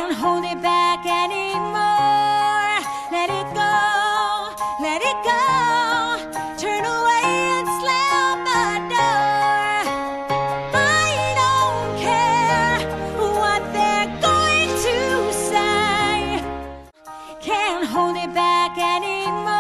Can't hold it back anymore. Let it go, let it go. Turn away and slam the door. I don't care what they're going to say. Can't hold it back anymore.